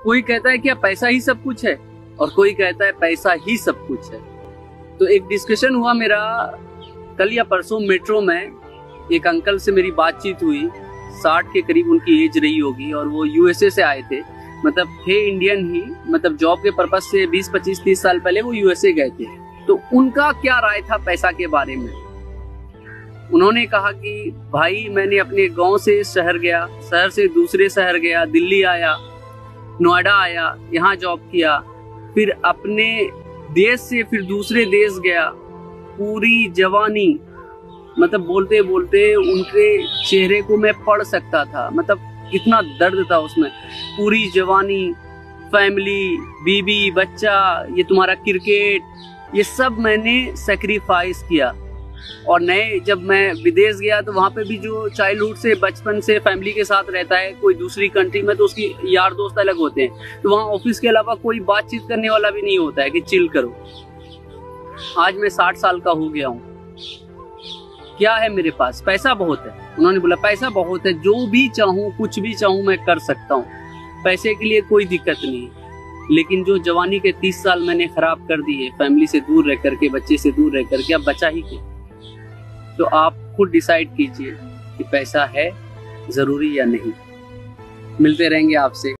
कोई कहता है क्या पैसा ही सब कुछ है, और कोई कहता है पैसा ही सब कुछ है। तो एक डिस्कशन हुआ मेरा कल या परसों मेट्रो में, एक अंकल से मेरी बातचीत हुई, 60 के करीब उनकी एज रही होगी, और वो यूएसए से आए थे, मतलब थे इंडियन ही, मतलब जॉब के पर्पज से 20, 25, 30 साल पहले वो यूएसए गए थे। तो उनका क्या राय था पैसा के बारे में। उन्होंने कहा कि भाई मैंने अपने गांव से शहर गया, शहर से दूसरे शहर गया, दिल्ली आया, नोएडा आया, यहाँ जॉब किया, फिर अपने देश से फिर दूसरे देश गया, पूरी जवानी, मतलब बोलते बोलते उनके चेहरे को मैं पढ़ सकता था, मतलब इतना दर्द था उसमें। पूरी जवानी, फैमिली, बीबी, बच्चा, ये तुम्हारा क्रिकेट, ये सब मैंने सेक्रीफाइस किया। और नए जब मैं विदेश गया तो वहाँ पे भी जो चाइल्डहुड से, बचपन से फैमिली के साथ रहता है कोई दूसरी कंट्री में, तो उसकी यार दोस्त अलग होते हैं, तो वहाँ ऑफिस के अलावा कोई बातचीत करने वाला भी नहीं होता है कि चिल करो। आज मैं 60 साल का हो गया हूँ, क्या है मेरे पास? पैसा बहुत है। उन्होंने बोला पैसा बहुत है, जो भी चाहूँ, कुछ भी चाहूँ मैं कर सकता हूँ, पैसे के लिए कोई दिक्कत नहीं है। लेकिन जो जवानी के 30 साल मैंने खराब कर दिए, फैमिली से दूर रह करके, बच्चे से दूर रह करके, अब बचा ही क्या? तो आप खुद डिसाइड कीजिए कि पैसा है जरूरी या नहीं। मिलते रहेंगे आपसे।